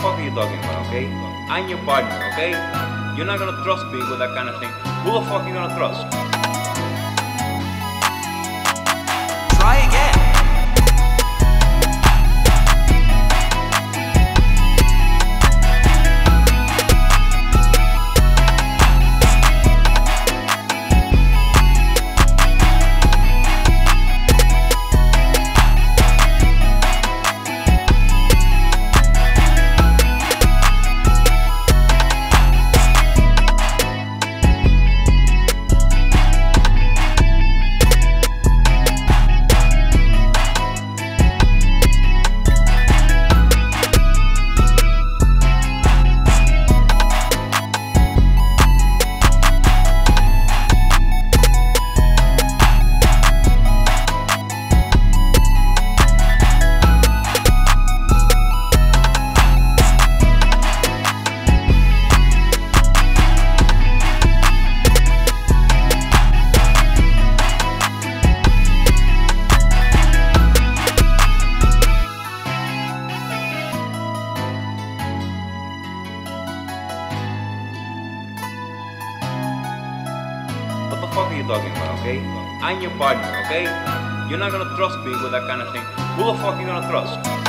fuck are you talking about, okay? I'm your partner, okay? You're not gonna trust me with that kind of thing. Who the fuck are you gonna trust? Try again. What the fuck are you talking about, okay? I'm your partner, okay? You're not gonna trust me with that kind of thing. Who the fuck are you gonna trust?